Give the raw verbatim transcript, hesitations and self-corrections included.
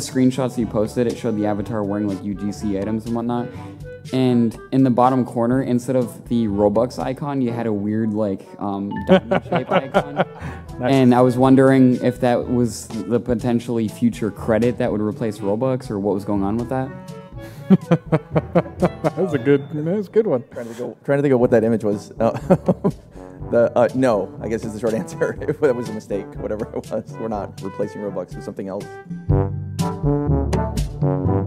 screenshots you posted, it showed the avatar wearing like U G C items and whatnot. And in the bottom corner, instead of the Robux icon, you had a weird like um, diamond shape icon. Nice. And I was wondering if that was the potentially future credit that would replace Robux, or what was going on with that. That was a good, that was a good one. Trying to think of, trying to think of what that image was. Uh, the uh, no, I guess is the short answer. If that was a mistake, whatever it was, we're not replacing Robux with something else.